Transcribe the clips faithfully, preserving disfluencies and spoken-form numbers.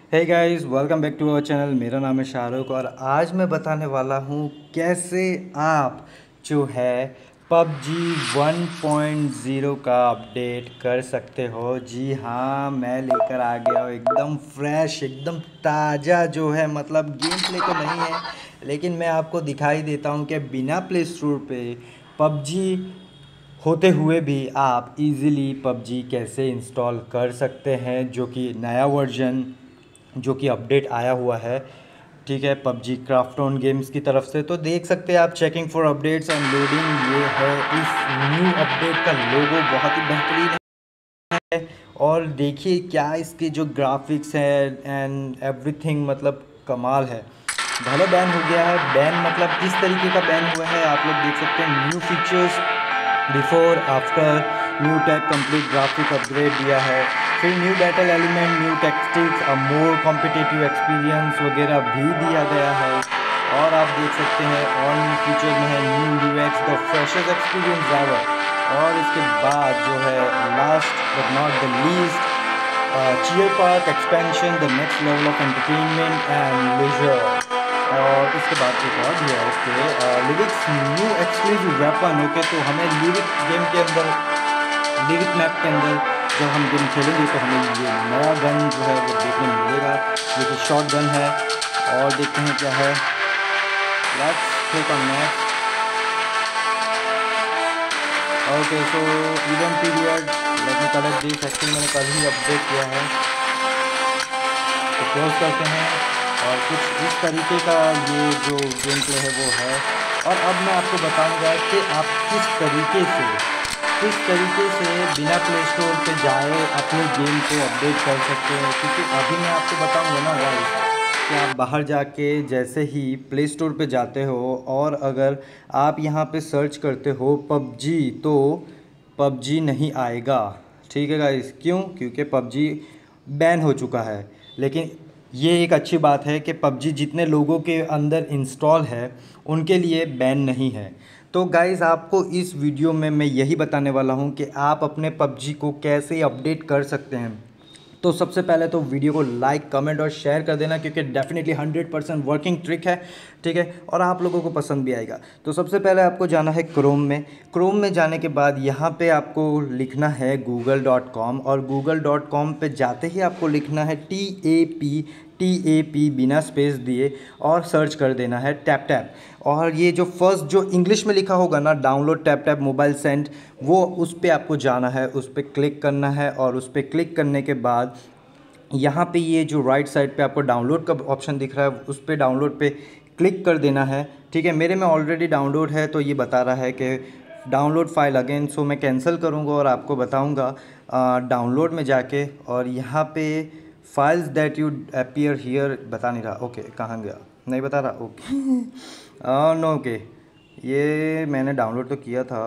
Hey guys, welcome back to our channel. मेरा नाम है शाहरुख और आज मैं बताने वाला हूँ कैसे आप जो है पबजी वन पॉइंट ज़ीरो का अपडेट कर सकते हो। जी हाँ, मैं लेकर आ गया हूँ एकदम फ्रेश, एकदम ताज़ा जो है, मतलब गेम प्ले तो नहीं है लेकिन मैं आपको दिखाई देता हूँ कि बिना प्ले स्टोर पे पबजी होते हुए भी आप इजीली पबजी कैसे इंस्टॉल कर सकते हैं, जो कि नया वर्जन जो कि अपडेट आया हुआ है। ठीक है, पबजी क्राफ्टोन गेम्स की तरफ से। तो देख सकते हैं आप, checking for updates and loading, ये है इस न्यू अपडेट का लोगो, बहुत ही बेहतरीन है। और देखिए क्या इसके जो ग्राफिक्स है एंड एवरीथिंग, मतलब कमाल है। भले बैन हो गया है, बैन मतलब किस तरीके का बैन हुआ है आप लोग देख सकते हैं। New features before after new tag complete graphic upgrade दिया है, फिर new battle element, new tactics, a more competitive experience वगैरह भी दिया गया है। और आप देख सकते हैं और न्यू फीचर में है new UX, the freshest experience ever. और इसके बाद जो है last but not the least, cheer park expansion, the next level of entertainment and leisure. और इसके बाद एक और भी है, okay, lyrics new exclusive weapon. Okay, तो हमें लिरिक गेम के अंदर, लिरिक मैप के अंदर जब हम गेम खेलेंगे तो हमें ये नया गन जो है वो देखने को मिलेगा, जो कि शॉर्ट गन है। और देखते हैं क्या है। Let's click on next. Okay, so event period, let me collect this. Actually मैंने कल ही अपडेट किया है, तो क्लोज करते हैं। और कुछ इस तरीके का ये जो गेम प्ले है वो है। और अब मैं आपको बताऊंगा कि आप किस तरीके से किस तरीके से बिना प्ले स्टोर पे जाए अपने गेम को अपडेट कर सकते हैं। क्योंकि अभी मैं आपको बताऊंगा ना गाइस कि आप बाहर जाके जैसे ही प्ले स्टोर पे जाते हो और अगर आप यहाँ पे सर्च करते हो पबजी, तो पबजी नहीं आएगा। ठीक है गाइस, क्यों? क्योंकि पबजी बैन हो चुका है। लेकिन ये एक अच्छी बात है कि पबजी जितने लोगों के अंदर इंस्टॉल है उनके लिए बैन नहीं है। तो गाइज़, आपको इस वीडियो में मैं यही बताने वाला हूं कि आप अपने पबजी को कैसे अपडेट कर सकते हैं। तो सबसे पहले तो वीडियो को लाइक, कमेंट और शेयर कर देना, क्योंकि definitely hundred percent working trick है। ठीक है, और आप लोगों को पसंद भी आएगा। तो सबसे पहले आपको जाना है क्रोम में। क्रोम में जाने के बाद यहाँ पे आपको लिखना है गूगल डॉट कॉम, और गूगल डॉट कॉम पर जाते ही आपको लिखना है T A P T A P बिना स्पेस दिए, और सर्च कर देना है टैप टैप। और ये जो फर्स्ट जो इंग्लिश में लिखा होगा ना, download tap tap mobile send, वो उस पर आपको जाना है, उस पर क्लिक करना है। और उस पर क्लिक करने के बाद यहाँ पे ये जो राइट साइड पे आपको डाउनलोड का ऑप्शन दिख रहा है, उस पर डाउनलोड पे क्लिक कर देना है। ठीक है, मेरे में ऑलरेडी डाउनलोड है तो ये बता रहा है कि डाउनलोड फाइल अगेन, सो मैं कैंसिल करूँगा और आपको बताऊँगा डाउनलोड में जाके। और यहाँ पे files that you appear here बता नहीं रहा। ओके, कहाँ गया, नहीं बता रहा। ओके, नो, ओके, ये मैंने डाउनलोड तो किया था।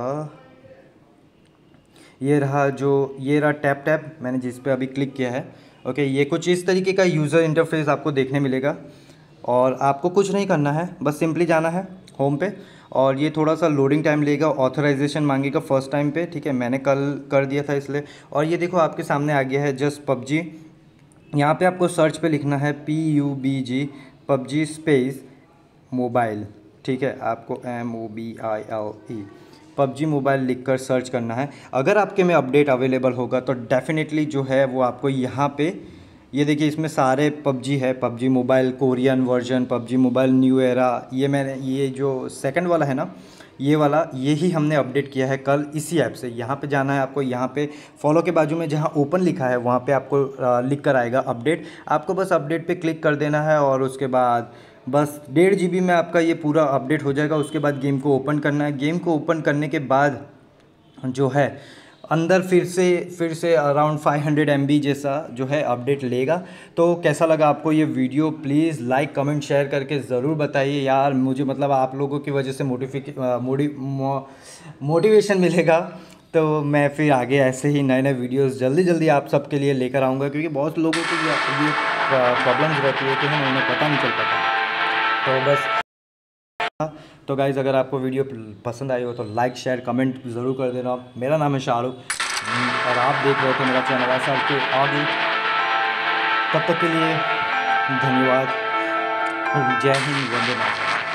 ये रहा, जो ये रहा टैप टैप, मैंने जिस पे अभी क्लिक किया है। ओके, ये कुछ इस तरीके का यूज़र इंटरफेस आपको देखने मिलेगा। और आपको कुछ नहीं करना है, बस सिंपली जाना है होम पे। और ये थोड़ा सा लोडिंग टाइम लेगा, ऑथराइजेशन मांगेगा फर्स्ट टाइम पे। ठीक है, मैंने कल कर दिया था इसलिए। और ये देखो आपके सामने आ गया है जस्ट पबजी। यहाँ पे आपको सर्च पे लिखना है P U B G, PUBG space mobile. ठीक है, आपको M O B I L E, PUBG mobile लिखकर सर्च करना है। अगर आपके में अपडेट अवेलेबल होगा तो डेफिनेटली जो है वो आपको यहाँ पे, ये देखिए इसमें सारे पबजी है, PUBG mobile Korean version, PUBG mobile new era. ये मैंने, ये जो सेकंड वाला है ना, ये वाला, ये ही हमने अपडेट किया है कल इसी ऐप से। यहाँ पे जाना है आपको, यहाँ पे फॉलो के बाजू में जहाँ ओपन लिखा है वहाँ पे आपको लिख कर आएगा अपडेट। आपको बस अपडेट पे क्लिक कर देना है और उसके बाद बस डेढ़ जी बी में आपका ये पूरा अपडेट हो जाएगा। उसके बाद गेम को ओपन करना है। गेम को ओपन करने के बाद जो है अंदर फिर से फिर से around five hundred M B जैसा जो है अपडेट लेगा। तो कैसा लगा आपको ये video? Please like, comment, share करके ज़रूर बताइए यार। मुझे मतलब आप लोगों की वजह से मोटिफिक मोटी मोटिवेशन मिलेगा, तो मैं फिर आगे ऐसे ही नए नए वीडियोस जल्दी जल्दी आप सबके लिए लेकर आऊँगा। क्योंकि बहुत लोगों को ये ये प्रॉब्लम्स रहती है कि हमें उन्हें पता नहीं चल पाता। तो बस, तो गाइज़, अगर आपको वीडियो पसंद आई हो तो लाइक, शेयर, कमेंट ज़रूर कर देना। मेरा नाम है शाहरुख और आप देख रहे थे मेरा चैनल ऐसा के आगे। तब तक के लिए धन्यवाद। जय हिंद, वंदे मातरम।